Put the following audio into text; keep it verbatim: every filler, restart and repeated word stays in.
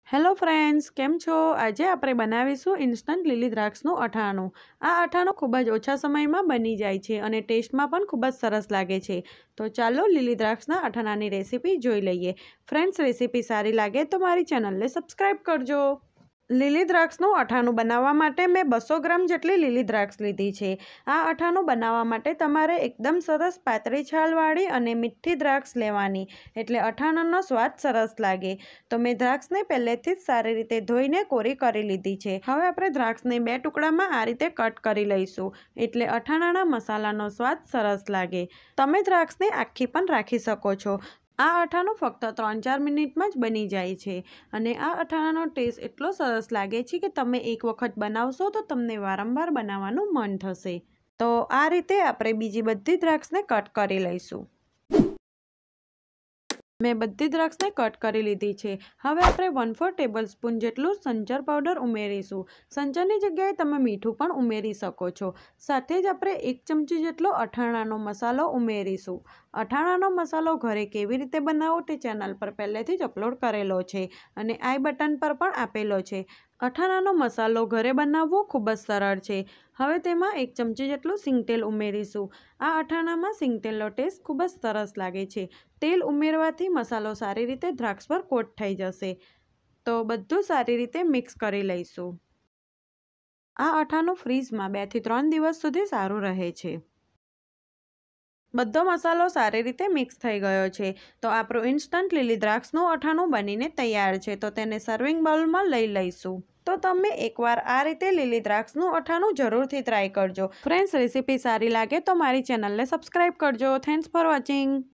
Hello friends, કેમ છો? આજે આપણે બનાવીશું ઇન્સ્ટન્ટ લીલી દ્રાક્ષનું અઠાણું. આ અઠાણું ખૂબ જ ઓછા સમયમાં બની જાય છે અને ટેસ્ટમાં પણ ખૂબ જ સરસ લાગે છે. તો ચાલો લીલી દ્રાક્ષના અઠાણાની રેસીપી જોઈ લઈએ. ફ્રેન્ડ્સ, રેસીપી સારી લાગે તો મારી ચેનલને સબસ્ક્રાઈબ કરજો. લીલી દ્રાક્ષનું અઠાણું બનાવવા માટે મેં બસો ગ્રામ જેટલી લીલી દ્રાક્ષ લીધી છે. આ અઠાણું બનાવવા માટે તમારે એકદમ સરસ પાતળી છાલવાળી અને મીઠી દ્રાક્ષ લેવાની, એટલે અઠાણાનો સ્વાદ સરસ લાગે. તો મેં દ્રાક્ષને પહેલેથી જ સારી રીતે ધોઈને કોરી કરી લીધી છે. હવે આપણે દ્રાક્ષને બે ટુકડામાં આ રીતે કટ કરી લઈશું, એટલે અઠાણાના મસાલાનો સ્વાદ સરસ લાગે. તમે દ્રાક્ષને આખી પણ રાખી શકો છો. આ અઠાણું ફક્ત ત્રણ ચાર મિનિટમાં જ બની જાય છે અને આ અઠાણાનો ટેસ્ટ એટલો સરસ લાગે છે કે તમે એક વખત બનાવશો તો તમને વારંવાર બનાવવાનું મન થશે. તો આ રીતે આપણે બીજી બધી દ્રાક્ષને કટ કરી લઈશું. મેં બધી દ્રાક્ષને કટ કરી લીધી છે. હવે આપણે વન ફોર ટેબલ સ્પૂન જેટલું સંચર પાવડર ઉમેરીશું. સંચરની જગ્યાએ તમે મીઠું પણ ઉમેરી શકો છો. સાથે જ આપણે એક ચમચી જેટલો અઠાણાનો મસાલો ઉમેરીશું. અઠાણાનો મસાલો ઘરે કેવી રીતે બનાવવો તે ચેનલ પર પહેલેથી જ અપલોડ કરેલો છે અને આઈ બટન પર પણ આપેલો છે. અઠાણાનો મસાલો ઘરે બનાવવો ખૂબ જ સરળ છે. હવે તેમાં એક ચમચી જેટલું સિંગતેલ ઉમેરીશું. આ અઠાણામાં સિંગતેલનો ટેસ્ટ ખૂબ જ સરસ લાગે છે. તેલ ઉમેરવાથી મસાલો સારી રીતે દ્રાક્ષ પર કોટ થઈ જશે. તો બધું સારી રીતે મિક્સ કરી લઈશું. આ અઠાણું ફ્રીજમાં બે થી ત્રણ દિવસ સુધી સારું રહે છે. બધો મસાલો સારી રીતે મિક્સ થઈ ગયો છે. તો આપણું ઇન્સ્ટન્ટ લીલી દ્રાક્ષનું અઠાણું બનીને તૈયાર છે. તો તેને સર્વિંગ બાઉલમાં લઈ લઈશું. તો તમે એકવાર આ રીતે લીલી દ્રાક્ષનું અઠાણું જરૂરથી ટ્રાય કરજો. ફ્રેન્ડ્સ, રેસીપી સારી લાગે તો મારી ચેનલને સબસ્ક્રાઈબ કરજો. Thanks for watching.